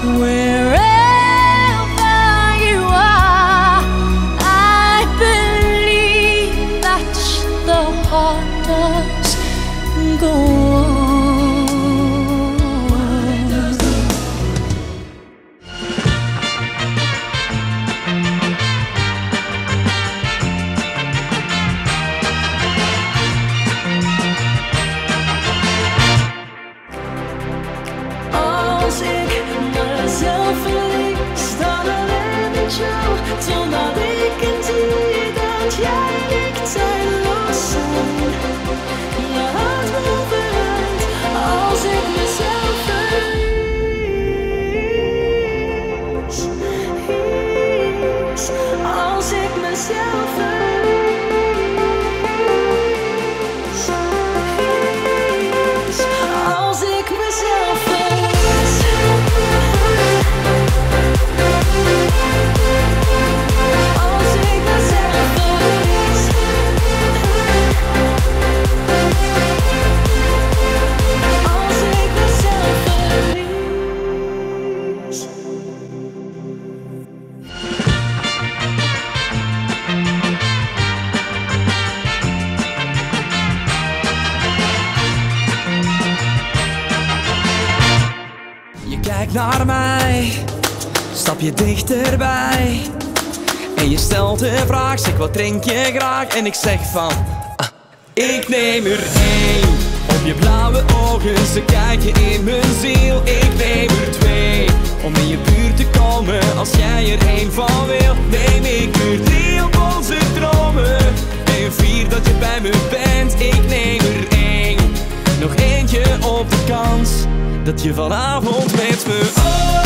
Wherever you are, I believe that the heart does go on. Als ik mezelf verlies, dan alleen met jou, totdat ik inzie dat jij en ik tijdloos zijn. Je houdt me overeind als ik mezelf verlies. Als ik mezelf verlies. Als ik mezelf verlies. Als ik mezelf verlies. Als ik mezelf verlies. Je kijkt naar mij, stap je dichterbij en je stelt de vraag, zeg wat drink je graag? En ik zeg van, ik neem er één. Op je blauwe ogen, ze kijken in mijn ziel. Ik neem er twee, om in je buurt te komen. Als jij er één van wil, neem ik er drie op onze dromen. En vier dat je bij me bent, ik neem er één. Nog eentje op de kans dat je vanavond met me